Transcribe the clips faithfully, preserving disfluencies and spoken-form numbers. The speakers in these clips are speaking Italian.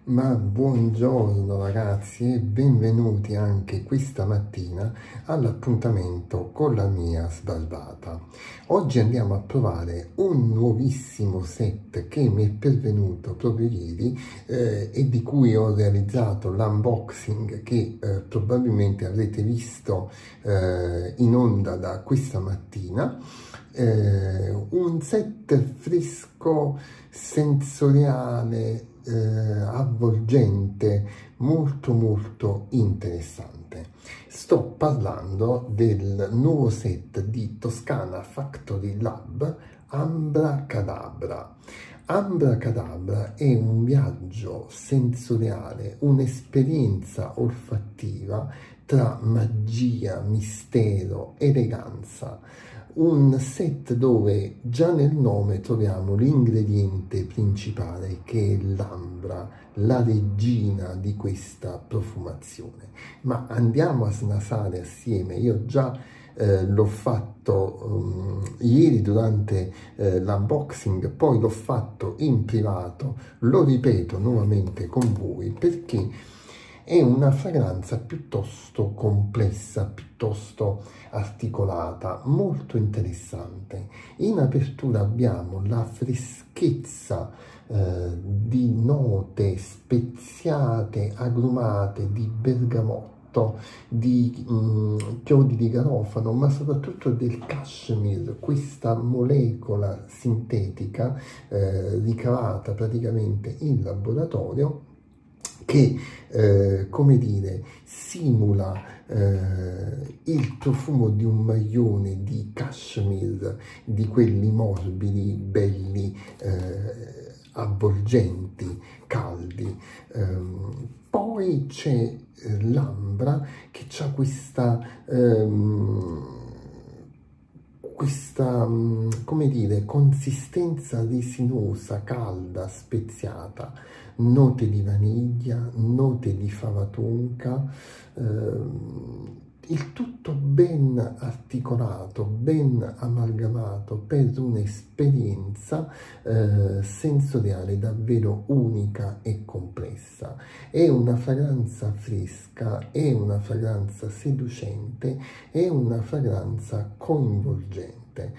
Ma buongiorno ragazzi e benvenuti anche questa mattina all'appuntamento con la mia sbarbata. Oggi andiamo a provare un nuovissimo set che mi è pervenuto proprio ieri eh, e di cui ho realizzato l'unboxing che eh, probabilmente avrete visto eh, in onda da questa mattina. Eh, un set fresco, sensoriale, eh, avvolgente, molto molto interessante. Sto parlando del nuovo set di Toscana Factory Lab Ambra Cadabra. Ambra Cadabra è un viaggio sensoriale, un'esperienza olfattiva tra magia, mistero, eleganza. Un set dove già nel nome troviamo l'ingrediente principale che è l'ambra, la regina di questa profumazione. Ma andiamo a snasare assieme. Io già eh, l'ho fatto um, ieri durante eh, l'unboxing, poi l'ho fatto in privato, lo ripeto nuovamente con voi perché è una fragranza piuttosto complessa, piuttosto articolata, molto interessante. In apertura abbiamo la freschezza eh, di note speziate, agrumate, di bergamotto, di mh, chiodi di garofano, ma soprattutto del cashmere, questa molecola sintetica eh, ricavata praticamente in laboratorio, che, eh, come dire, simula eh, il profumo di un maglione di cashmere, di quelli morbidi, belli, eh, avvolgenti, caldi. Um, poi c'è eh, l'ambra che ha questa... Um, questa, come dire, consistenza resinosa, calda, speziata, note di vaniglia, note di fava tonka, ehm, il tutto ben articolato, ben amalgamato per un'esperienza eh, sensoriale davvero unica e complessa. È una fragranza fresca, è una fragranza seducente, è una fragranza coinvolgente.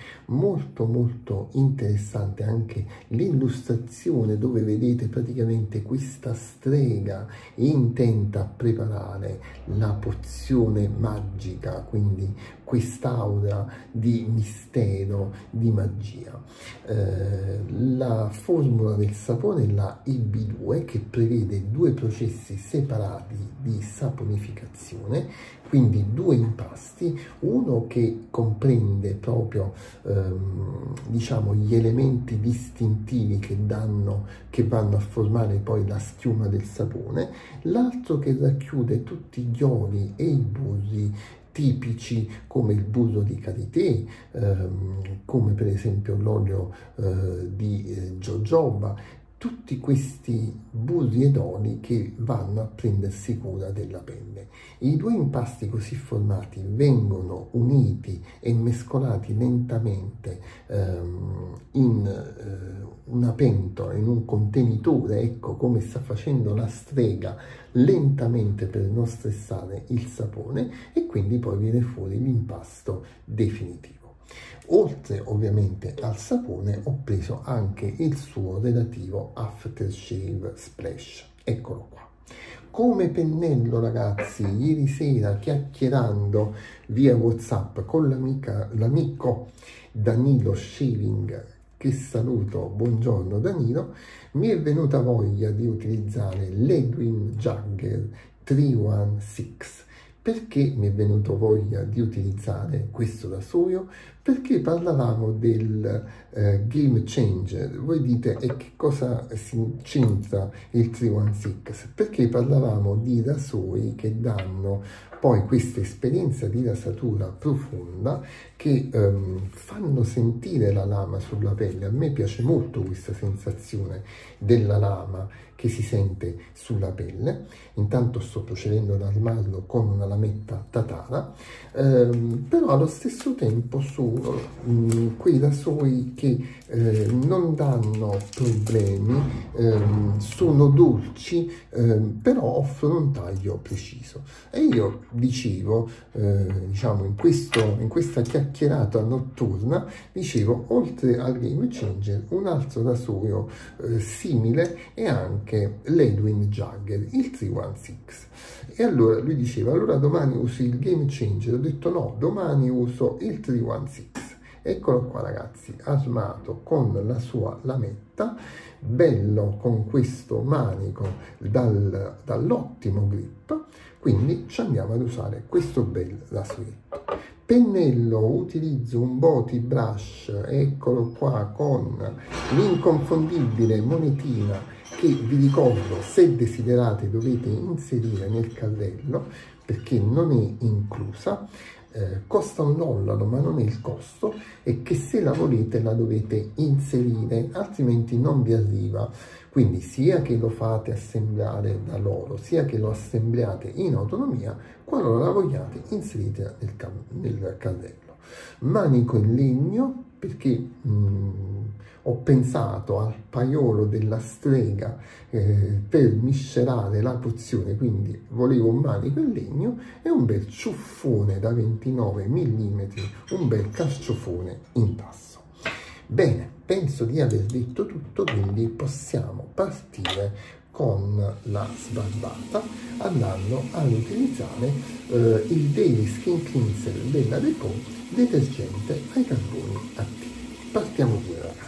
Molto molto interessante anche l'illustrazione, dove vedete praticamente questa strega intenta a preparare la pozione magica, quindi quest'aura di mistero, di magia. Eh, la formula del sapone è la I B due, che prevede due processi separati di saponificazione, quindi due impasti, uno che comprende proprio ehm, diciamo gli elementi distintivi che danno, che vanno a formare poi la schiuma del sapone, l'altro che racchiude tutti gli oli e i burri tipici, come il burro di karité, ehm, come per esempio l'olio eh, di eh, jojoba, tutti questi burri ed oli che vanno a prendersi cura della pelle. I due impasti così formati vengono uniti e mescolati lentamente ehm, in eh, una pentola, in un contenitore, ecco come sta facendo la strega, lentamente per non stressare il sapone, e quindi poi viene fuori l'impasto definitivo. Oltre ovviamente al sapone ho preso anche il suo relativo aftershave splash, eccolo qua. Come pennello ragazzi, ieri sera chiacchierando via WhatsApp con l'amico Danilo Shaving, che saluto, buongiorno Danilo, mi è venuta voglia di utilizzare l'Edwin Jagger trentasei. Perché mi è venuto voglia di utilizzare questo rasoio? Perché parlavamo del eh, game changer. Voi dite, e che cosa si c'entra il trentasei? Perché parlavamo di rasoi che danno poi questa esperienza di rasatura profonda, che ehm, fanno sentire la lama sulla pelle. A me piace molto questa sensazione della lama che si sente sulla pelle. Intanto sto procedendo ad armarlo con una lametta tatara, ehm, però allo stesso tempo su sono mh, quei rasoi che eh, non danno problemi, ehm, sono dolci, ehm, però offrono un taglio preciso. E io dicevo, eh, diciamo, in, questo, in questa chiacchierata notturna, dicevo, oltre al Game Changer, un altro rasoio eh, simile è anche l'Edwin Jagger, il trecentoquarantasei. E allora lui diceva, allora domani usi il Game Changer. Ho detto no, domani uso il trecentoquarantasei. Eccolo qua ragazzi, armato con la sua lametta, bello con questo manico dal, dall'ottimo grip, quindi ci andiamo ad usare questo bel rasoietto. Pennello, utilizzo un Boti Brush, eccolo qua, con l'inconfondibile monetina che vi ricordo, se desiderate, dovete inserire nel carrello perché non è inclusa. Eh, costa un dollaro, ma non è il costo, e che se la volete la dovete inserire, altrimenti non vi arriva. Quindi sia che lo fate assemblare da loro, sia che lo assembliate in autonomia, qualora la vogliate inserite nel, nel carrello. Manico in legno, perché mh, ho pensato al paiolo della strega eh, per miscelare la pozione, quindi volevo un manico in legno e un bel ciuffone da ventinove millimetri, un bel carciofone in tasso. Bene, penso di aver detto tutto, quindi possiamo partire con la sbarbata andando ad utilizzare eh, il Daily Skin Cleanser della Depot, detergente ai carboni attivi. Partiamo pure ragazzi.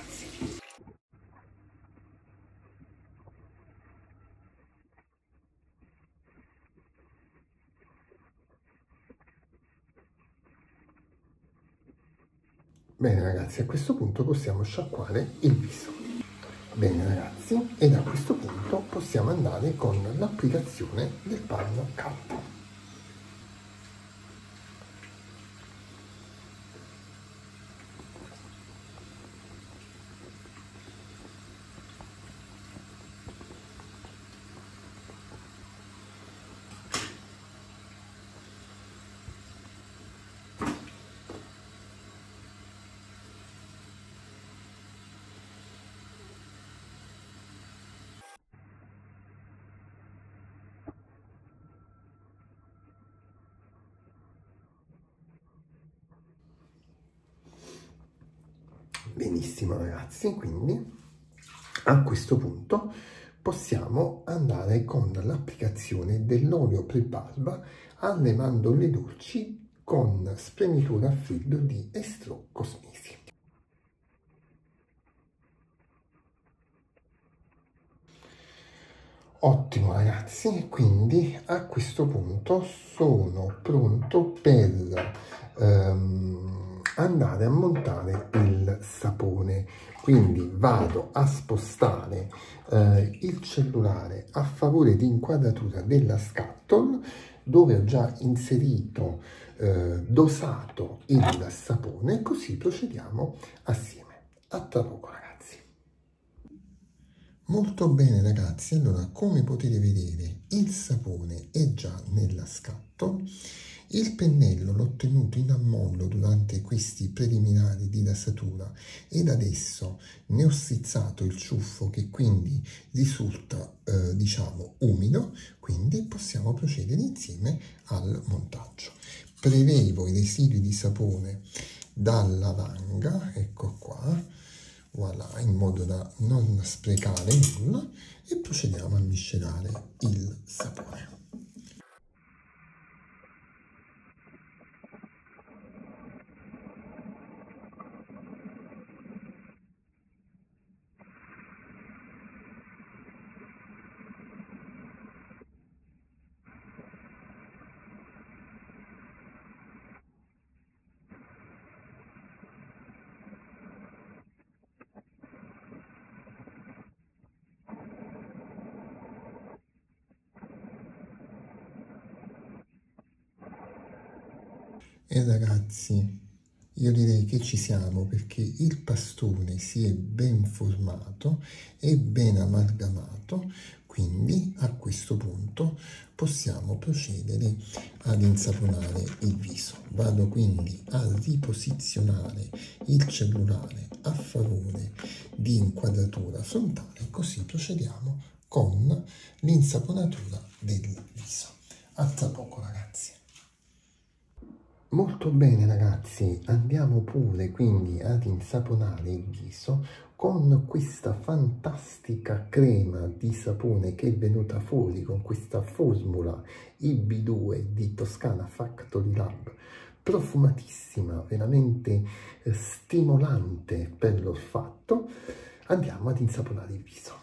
Bene ragazzi, a questo punto possiamo sciacquare il viso. Bene ragazzi, ed a questo punto possiamo andare con l'applicazione del panno caldo. Benissimo ragazzi, quindi a questo punto possiamo andare con l'applicazione dell'olio pre-barba alle mandorle dolci con spremitura a freddo di Estro Cosmesi. Ottimo ragazzi, quindi a questo punto sono pronto per ehm, andare a montare il sapone. Quindi vado a spostare eh, il cellulare a favore di inquadratura della scatola, dove ho già inserito, eh, dosato il sapone, così procediamo assieme. A tra poco ragazzi. Molto bene ragazzi, allora come potete vedere il sapone è già nella scatola, il pennello l'ho tenuto in ammollo durante questi preliminari di rasatura ed adesso ne ho strizzato il ciuffo che quindi risulta eh, diciamo umido, quindi possiamo procedere insieme al montaggio. Prelevo i residui di sapone dalla vanga, ecco qua, voilà, in modo da non sprecare nulla, e procediamo a miscelare il sapone. E ragazzi, io direi che ci siamo, perché il pastone si è ben formato e ben amalgamato, Quindi a questo punto possiamo procedere ad insaponare il viso. Vado quindi a riposizionare il cellulare a favore di inquadratura frontale, così procediamo con l'insaponatura del viso. A tra poco, ragazzi. Molto bene ragazzi, andiamo pure quindi ad insaponare il viso con questa fantastica crema di sapone che è venuta fuori con questa formula I B due di Toscana Factory Lab, profumatissima, veramente stimolante per l'olfatto. Andiamo ad insaponare il viso.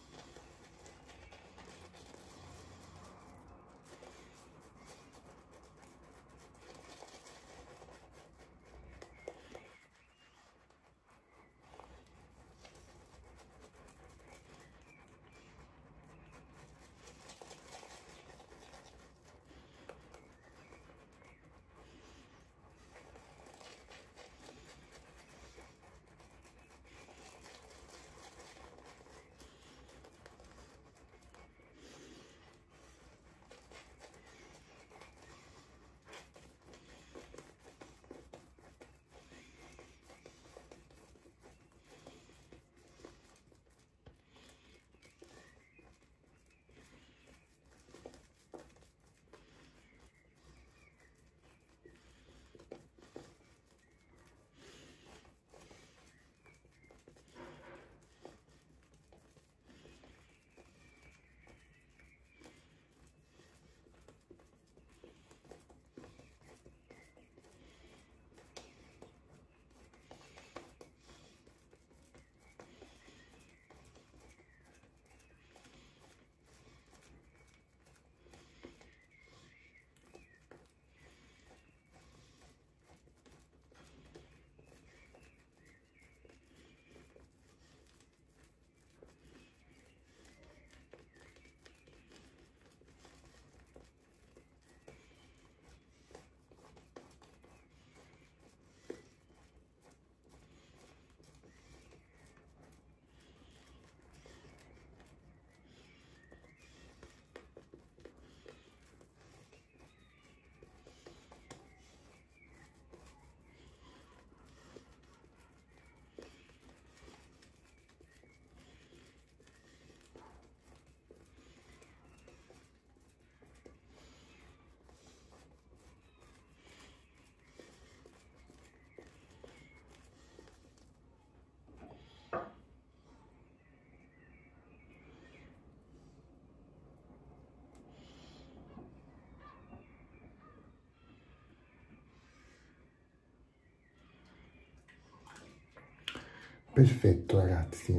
Perfetto ragazzi,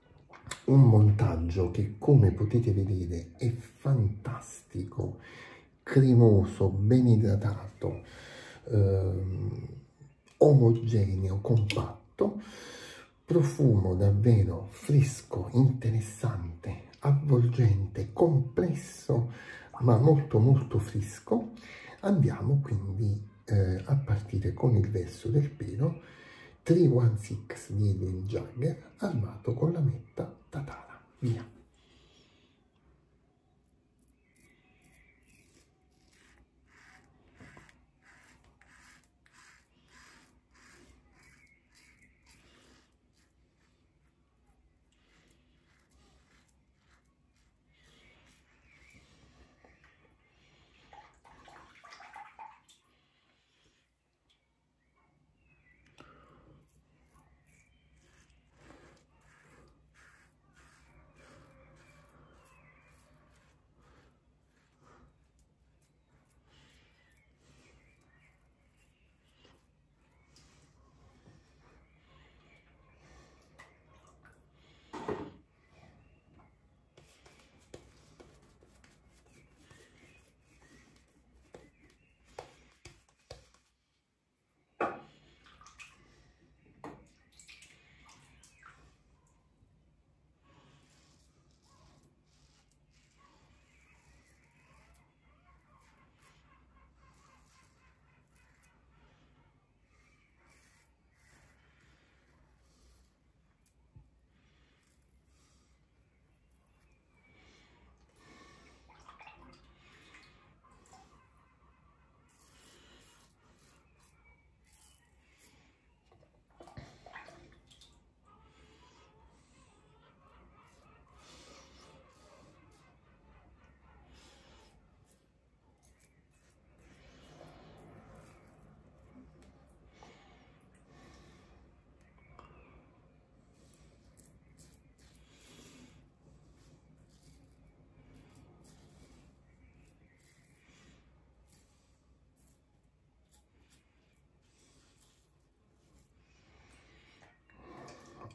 un montaggio che come potete vedere è fantastico, cremoso, ben idratato, ehm, omogeneo, compatto, profumo davvero fresco, interessante, avvolgente, complesso, ma molto molto fresco. Andiamo quindi eh, a partire con il verso del pelo tre uno sei di Edwin Jagger armato con la metta Tatara. Via!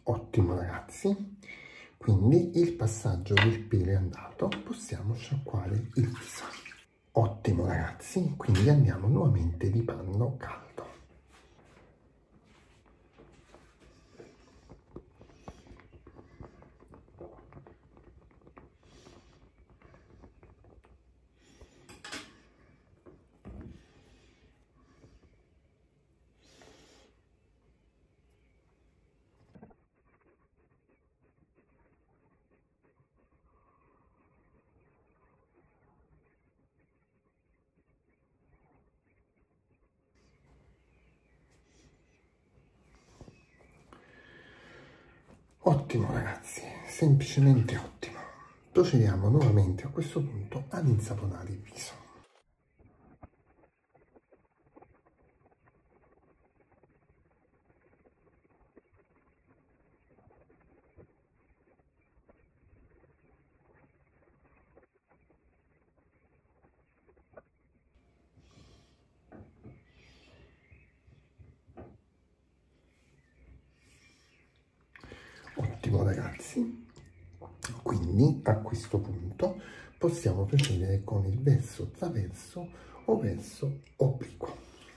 Ottimo ragazzi, quindi il passaggio del pelo è andato, possiamo sciacquare il viso. Ottimo ragazzi, quindi andiamo nuovamente di panno caldo. Ottimo ragazzi, semplicemente ottimo. Procediamo nuovamente a questo punto ad insaponare il viso. Ottimo ragazzi, quindi a questo punto possiamo procedere con il verso traverso o verso obliquo.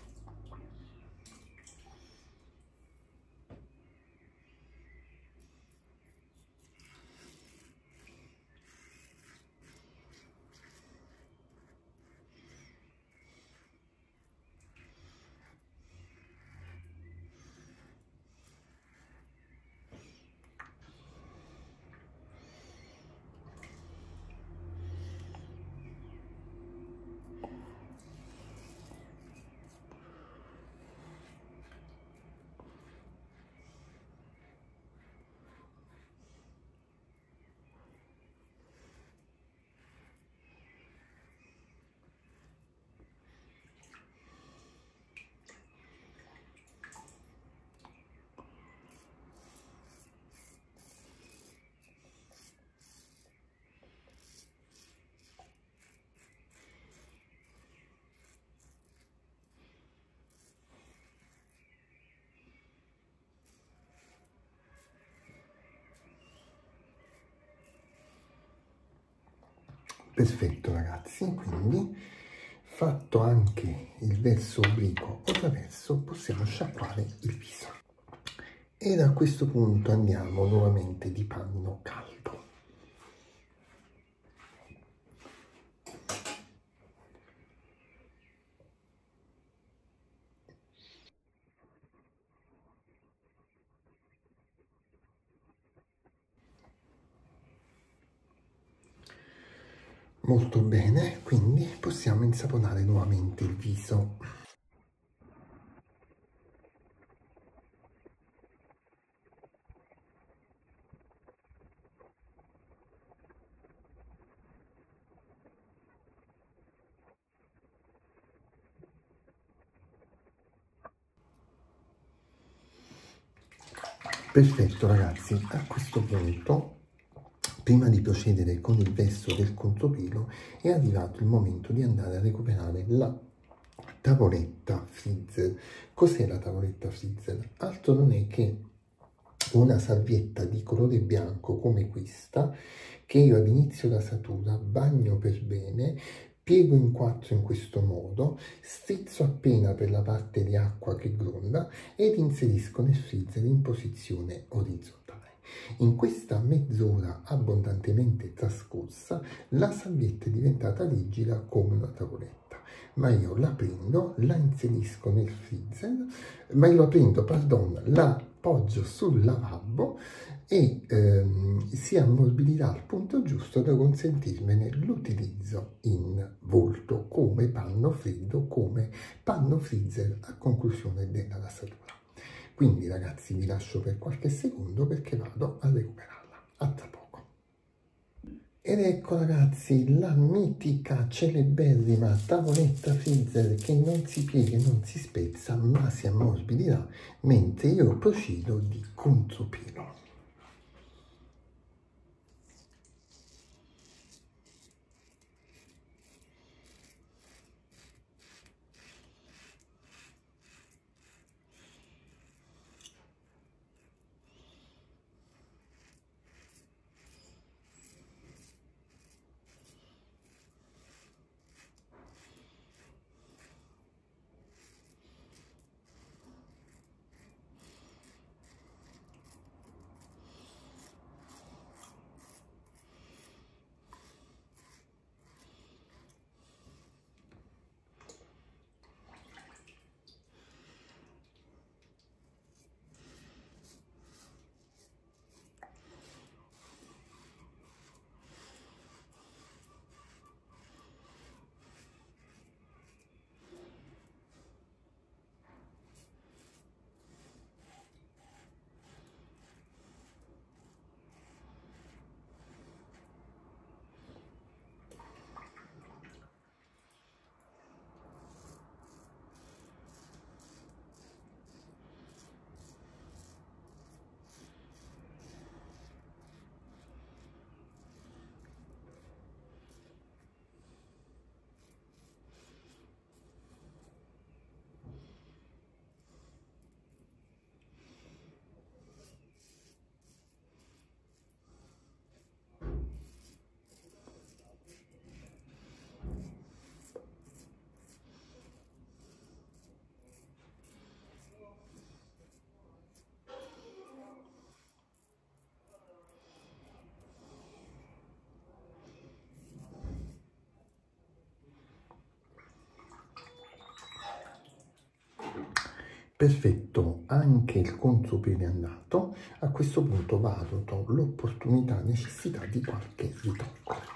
Perfetto ragazzi, quindi fatto anche il verso obliquo o traverso possiamo sciacquare il viso. E da questo punto andiamo nuovamente di panno caldo. Molto bene, quindi possiamo insaponare nuovamente il viso. Perfetto ragazzi, a questo punto, prima di procedere con il verso del contropelo, è arrivato il momento di andare a recuperare la tavoletta Frizzer. Cos'è la tavoletta Frizzer? Altro non è che una salvietta di colore bianco come questa, che io ad inizio rasatura bagno per bene, piego in quattro in questo modo, strizzo appena per la parte di acqua che gronda ed inserisco nel freezer in posizione orizzontale. In questa mezz'ora abbondantemente trascorsa la salvietta è diventata rigida come una tavoletta, ma io la prendo, la inserisco nel freezer, ma io la prendo, pardon, la appoggio sul lavabo e ehm, si ammorbidirà al punto giusto da consentirmene l'utilizzo in volto come panno freddo, come panno freezer a conclusione della rasatura. Quindi ragazzi vi lascio per qualche secondo perché vado a recuperarla. A tra poco. Ed ecco ragazzi la mitica celeberrima tavoletta freezer che non si piega e non si spezza ma si ammorbidirà mentre io procedo di contropelo. Perfetto, anche il contropiede è andato. A questo punto valuto l'opportunità, necessità di qualche ritocco.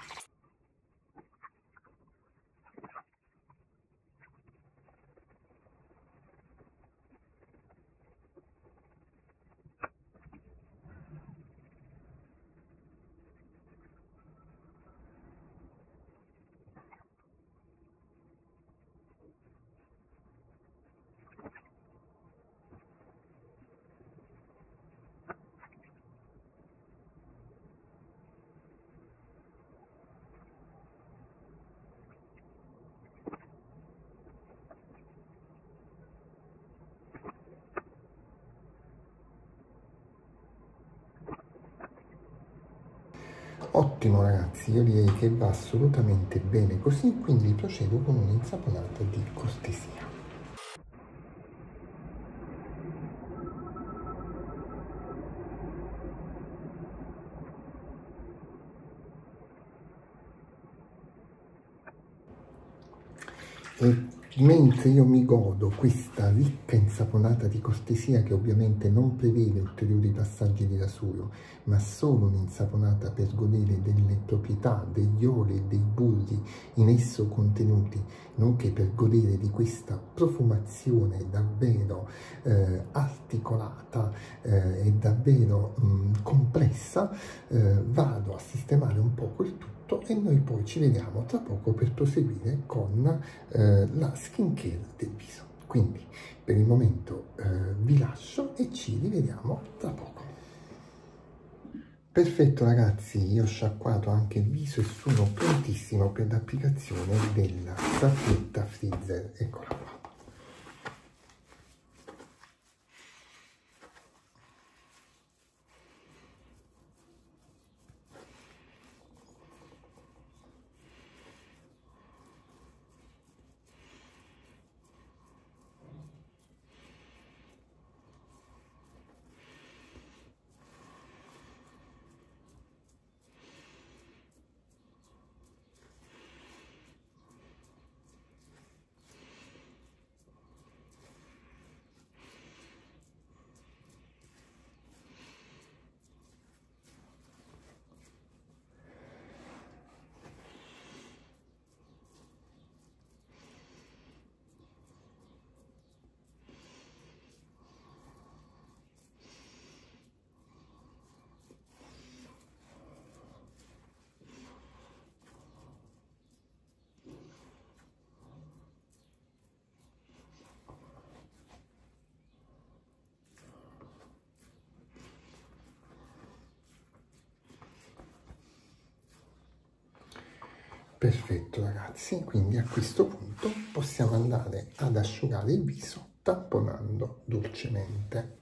Ottimo ragazzi, io direi che va assolutamente bene così, quindi procedo con un'insaponata di cortesia. E mentre io mi godo questa ricca insaponata di cortesia, che ovviamente non prevede ulteriori passaggi di rasuro, ma solo un'insaponata per godere delle proprietà degli oli e dei burri in esso contenuti, nonché per godere di questa profumazione davvero eh, articolata eh, e davvero mh, complessa, eh, vado a sistemare un poco il tutto e noi poi ci vediamo tra poco per proseguire con eh, la skincare del viso. Quindi per il momento eh, vi lascio e ci rivediamo tra poco. Perfetto ragazzi, io ho sciacquato anche il viso e sono prontissimo per l'applicazione della sappietta freezer. Eccola qua. Perfetto ragazzi, quindi a questo punto possiamo andare ad asciugare il viso tamponando dolcemente.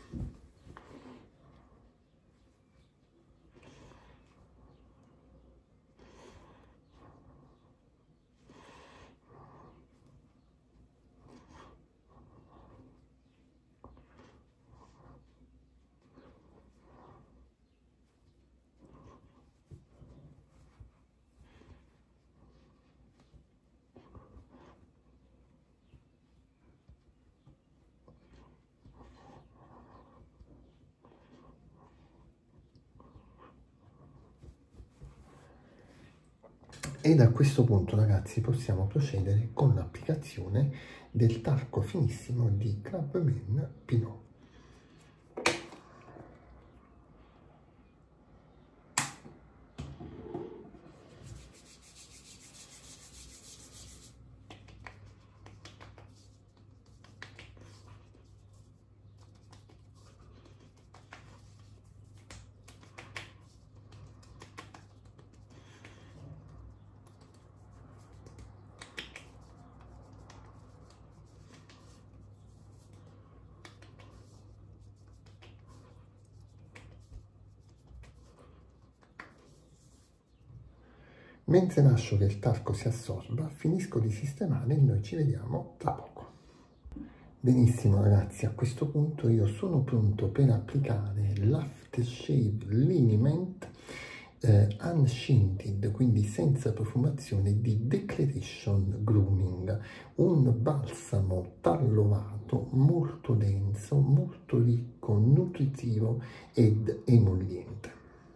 Ed a questo punto ragazzi possiamo procedere con l'applicazione del talco finissimo di Club Men Pinot. Mentre lascio che il talco si assorba, finisco di sistemare e noi ci vediamo tra poco. Benissimo ragazzi, a questo punto io sono pronto per applicare l'Aftershave Liniment eh, unscented, quindi senza profumazione, di Declaration Grooming, un balsamo tallovato molto denso, molto ricco, nutritivo ed emolliente.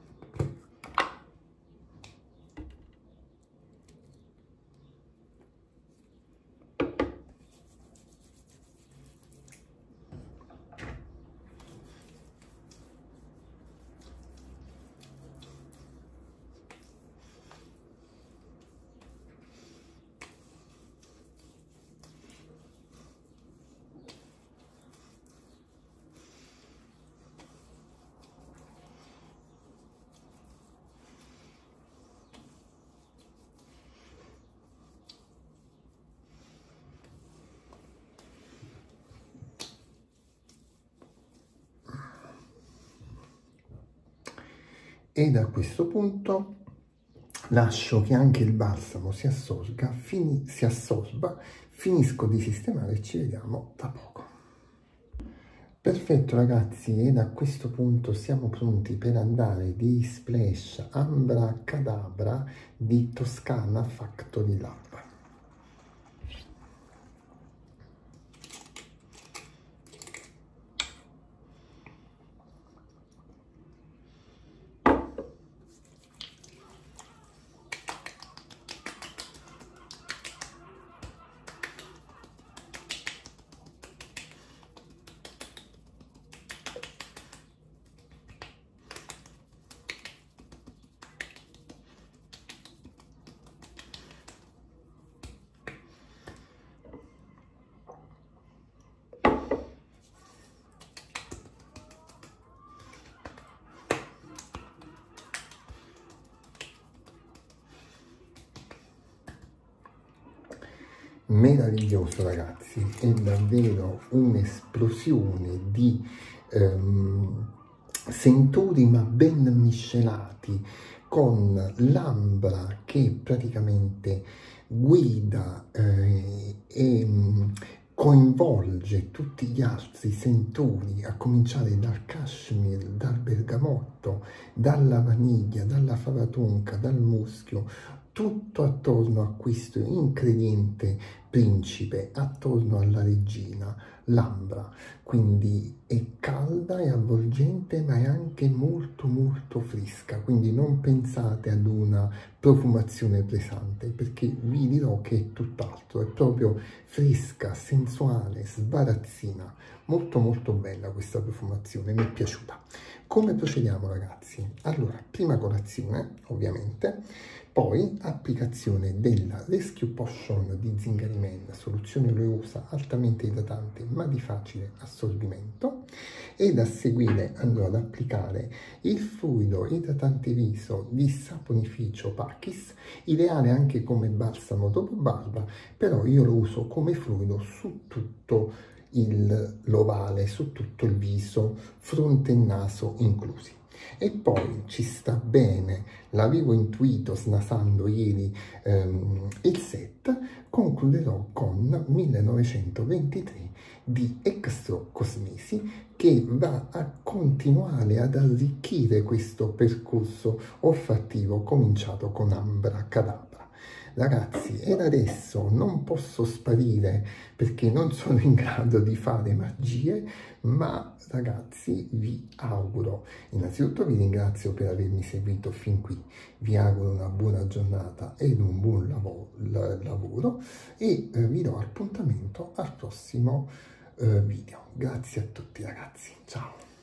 E da questo punto lascio che anche il balsamo si assorba, fini, si assorba, finisco di sistemare e ci vediamo tra poco. Perfetto ragazzi, e da questo punto siamo pronti per andare di Splash Ambra Cadabra di Toscana Factory Lab. Meraviglioso ragazzi, è davvero un'esplosione di ehm, senturi ma ben miscelati, con l'ambra che praticamente guida eh, e coinvolge tutti gli altri senturi, a cominciare dal cashmere, dal bergamotto, dalla vaniglia, dalla fava tonka, dal muschio, tutto attorno a questo ingrediente principe, attorno alla regina, l'ambra. Quindi è calda e avvolgente, ma è anche molto molto fresca, quindi non pensate ad una profumazione pesante, perché vi dirò che è tutt'altro, è proprio fresca, sensuale, sbarazzina, molto molto bella questa profumazione, mi è piaciuta. Come procediamo ragazzi? Allora, prima colazione ovviamente, poi applicazione della Rescue Potion di Zingari Men, soluzione oleosa altamente idratante ma di facile assorbimento, ed a seguire andrò ad applicare il fluido idratante viso di saponificio Pakis, ideale anche come balsamo dopo barba, però io lo uso come fluido su tutto il l'ovale, su tutto il viso, fronte e naso inclusi. E poi ci sta bene, l'avevo intuito snasando ieri ehm, il set, concluderò con millenovecentoventitré di Extra Cosmesi, che va a continuare ad arricchire questo percorso olfattivo cominciato con Ambra Cadabra. Ragazzi, ed adesso non posso sparire perché non sono in grado di fare magie, ma ragazzi vi auguro, innanzitutto vi ringrazio per avermi seguito fin qui, vi auguro una buona giornata ed un buon lavoro, lavoro e eh, vi do appuntamento al prossimo eh, video. Grazie a tutti ragazzi, ciao!